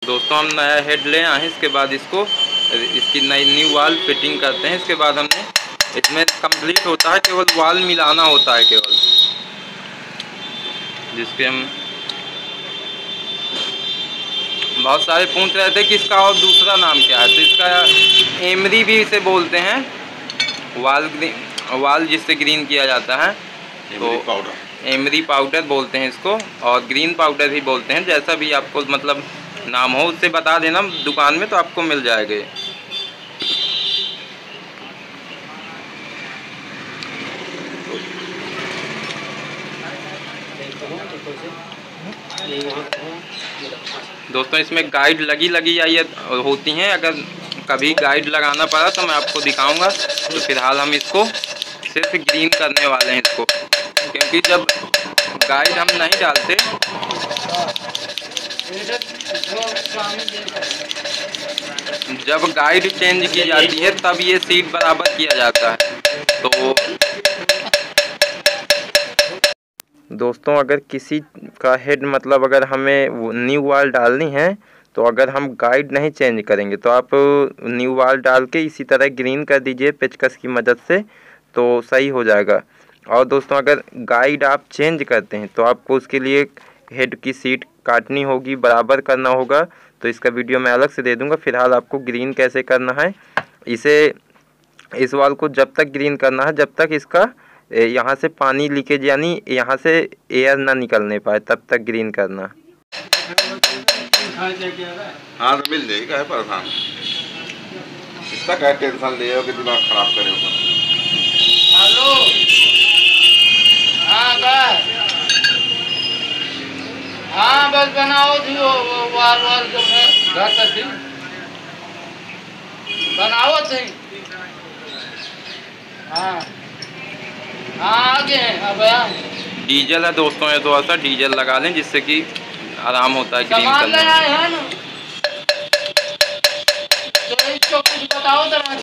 दोस्तों हम नया हेड ले आए हैं, इसके बाद इसकी नई न्यू वाल फिटिंग करते हैं। इसके बाद हमने इसमें कंप्लीट होता है, केवल वाल मिलाना होता है केवल, जिसके हम बहुत सारे पूछ रहे थे कि इसका और दूसरा नाम क्या है, तो इसका एमरी भी इसे बोलते हैं, वाल जिससे ग्रीन किया जाता है, तो एमरी पाउडर बोलते हैं इसको, और ग्रीन पाउडर भी बोलते हैं। जैसा भी आपको मतलब नाम हो उससे बता देना दुकान में, तो आपको मिल जाएगा। दोस्तों इसमें गाइड लगी आई होती हैं, अगर कभी गाइड लगाना पड़ा तो मैं आपको दिखाऊंगा। तो फिलहाल हम इसको सिर्फ ग्रीन करने वाले हैं इसको, क्योंकि जब गाइड हम नहीं डालते, जब गाइड चेंज की जाती है तब ये सीट बराबर किया जाता है। तो दोस्तों अगर किसी का हेड मतलब अगर हमें न्यू वाल डालनी है, तो अगर हम गाइड नहीं चेंज करेंगे तो आप न्यू वाल डाल के इसी तरह ग्रीन कर दीजिए पेचकस की मदद से, तो सही हो जाएगा। और दोस्तों अगर गाइड आप चेंज करते हैं तो आपको उसके लिए हेड की सीट काटनी होगी, बराबर करना होगा, तो इसका वीडियो मैं अलग से दे दूंगा। फिलहाल आपको ग्रीन कैसे करना है, इस वाल को जब तक ग्रीन करना है जब तक इसका यहाँ से पानी लीकेज यानी यहाँ से एयर ना निकलने पाए, तब तक ग्रीन करना। हाँ तो मिल जाएगा, है परेशान इसका क्या टेंशन ले कि दिमाग खराब करे। हेलो हाँ बस बनाओ थी वो वाल जो है घर तक थी बनाओ थी। हाँ आगे हैं अब डीजल है दोस्तों, ये थोड़ा सा डीजल लगा लें जिससे कि आराम होता है ग्रीन करने में। तो इसको कुछ बताओ तो।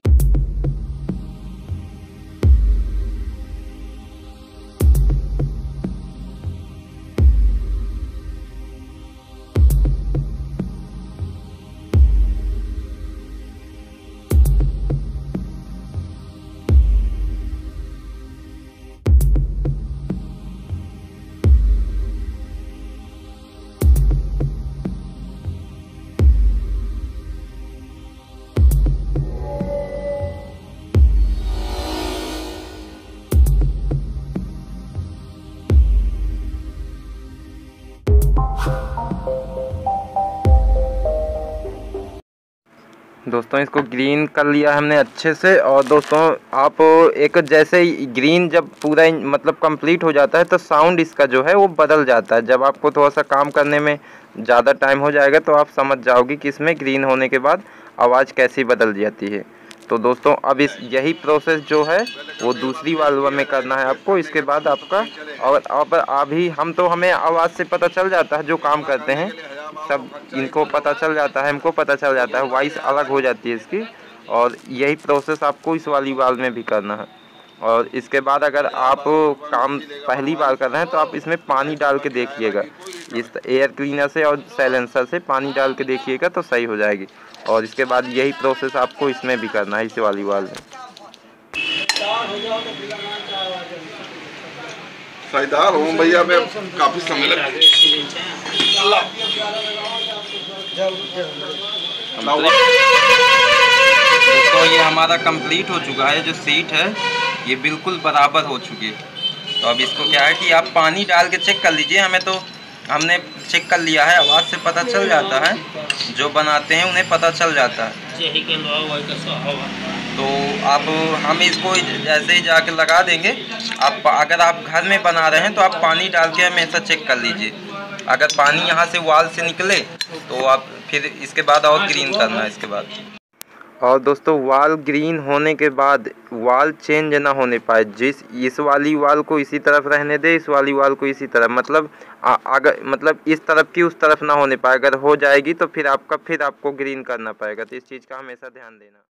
दोस्तों इसको ग्रीन कर लिया हमने अच्छे से। और दोस्तों आप एक जैसे ही ग्रीन जब पूरा मतलब कंप्लीट हो जाता है तो साउंड इसका जो है वो बदल जाता है। जब आपको थोड़ा सा काम करने में ज़्यादा टाइम हो जाएगा तो आप समझ जाओगे कि इसमें ग्रीन होने के बाद आवाज़ कैसी बदल जाती है। तो दोस्तों अब यही प्रोसेस जो है वो दूसरी वाल्व में करना है आपको। इसके बाद आपका और अब अभी हमें आवाज़ से पता चल जाता है, जो काम करते हैं सब इनको पता चल जाता है, हमको पता चल जाता है, वॉइस अलग हो जाती है इसकी। और यही प्रोसेस आपको इस वाली वाल्व में भी करना है। और इसके बाद अगर आप काम पहली बार कर रहे हैं तो आप इसमें पानी डाल के देखिएगा, इस एयर क्लीनर से और साइलेंसर से पानी डाल के देखिएगा तो सही हो जाएगी। और इसके बाद यही प्रोसेस आपको इसमें भी करना है, इस वाली वाल्व में। साइदार हूँ भैया, मैं काफ़ी समय लगा। तो ये हमारा कंप्लीट हो चुका है, जो सीट है ये बिल्कुल बराबर हो चुकी है। तो अब इसको क्या है कि आप पानी डाल के चेक कर लीजिए। हमने चेक कर लिया है, आवाज़ से पता चल जाता है, जो बनाते हैं उन्हें पता चल जाता है। तो अब हम इसको जैसे ही जाके लगा देंगे। अगर आप घर में बना रहे हैं तो आप पानी डाल के हमेशा चेक कर लीजिए। अगर पानी यहाँ से वाल से निकले तो आप फिर इसके बाद और ग्रीन करना है इसके बाद। और दोस्तों वाल ग्रीन होने के बाद वाल चेंज ना होने पाए, इस वाली वाल को इसी तरफ रहने दे, इस वाली वाल को इसी तरफ, मतलब इस तरफ की उस तरफ ना होने पाए। अगर हो जाएगी तो फिर आपको ग्रीन करना पड़ेगा। तो इस चीज़ का हमेशा ध्यान देना।